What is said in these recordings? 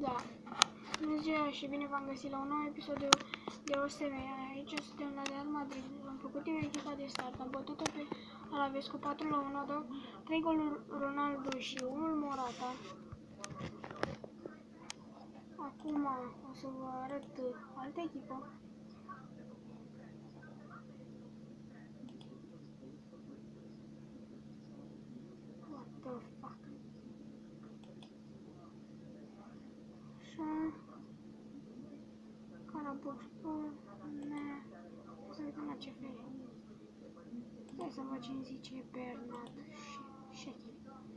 Da. Bună ziua și bine v-am găsit la un nou episod de OSM. Aici suntem la Real Madrid. Am făcut eu echipa de start. Am bătut-o pe Alaves cu 4-1, 3 goluri Ronaldo și 1 Morata. Acum o să vă arăt altă echipă. What the fuck? Așa. Carabuxpor, să vedem la ce fel. Hai să văd ce-mi zice Bernat și Shekil.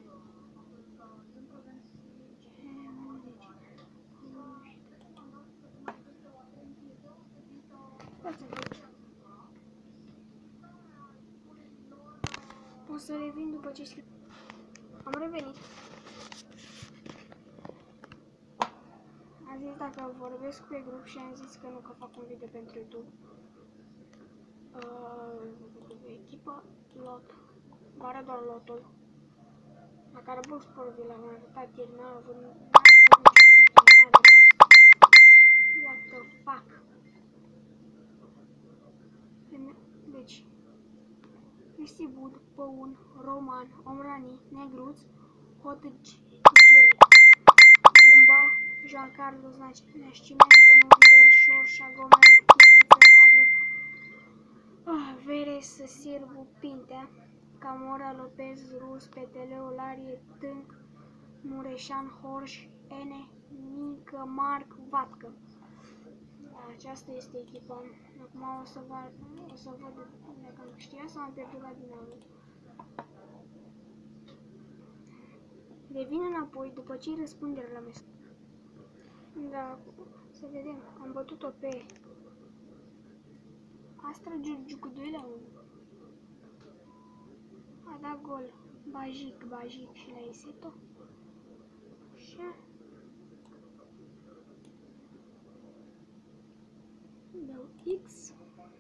O să revin după ce scriu. Am revenit. Am zis dacă vorbesc pe grup și am zis că nu, că fac un video pentru YouTube. Echipa lot. Are doar lotul. La care Buxpor vi l-am arătat ieri, n-a avut what the fuck. Deci Cristi Bud, Păun, Roman, Omrani, Negruț, Hotăci, Bumba, Jean Carlos, Nascimento, Nuriel, Șorșa, Gomez, Chiriță, Veres, Sirbu, Pintea, Camora, Lopez, Rus, Petele, Olarie, Tânc, Mureșan, Horș, Ene, Nică, Marc, Vatcă. Aceasta este echipa. Acum o să văd dacă am câștigat sau am pierdut la Dinamo. Revin înapoi după ce îi răspundere la mesaj. Da, să vedem. Am bătut-o pe Astra Giurgiu cu 2-1. A dat gol Bajic și la Iseto. Așa. Dau X.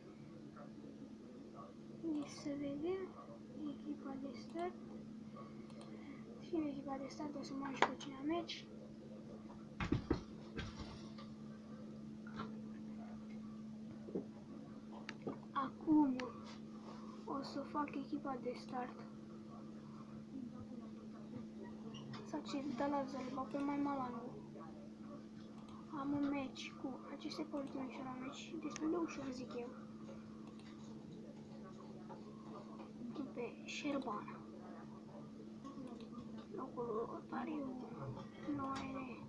Deci să vedem echipa de start. Și în echipa de start o să mă ajut cine am meci. Acum o să fac echipa de start. S-a accidentat la Zalba pe mai Malangu. Am un meci cu aceste politici și un meci destul de ușor, zic eu. Pe Șerban. Locul Pariu, Noere.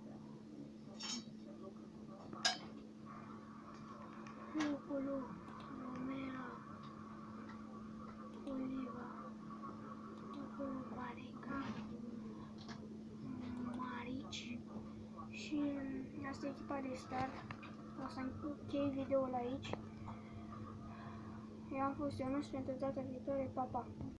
Locul Romera, Oliva, locul Pareca, Marici. Și asta e echipa de start. O să închei videoul aici. Eu am fost Ionuț, pentru data viitoare, pa, pa!